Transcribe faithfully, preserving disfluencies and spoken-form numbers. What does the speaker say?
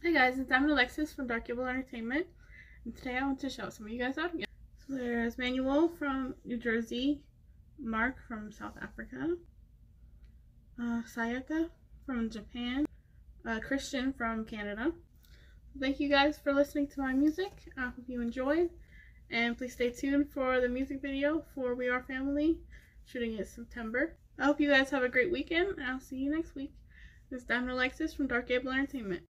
Hi guys, it's Diamond Alexis from Dark Gable Entertainment, and today I want to shout some of you guys out again. So there's Manuel from New Jersey, Mark from South Africa, uh, Sayaka from Japan, uh, Christian from Canada. Thank you guys for listening to my music. I hope you enjoyed, and please stay tuned for the music video for We Are Family, shooting in September. I hope you guys have a great weekend, and I'll see you next week. This is Diamond Alexis from Dark Gable Entertainment.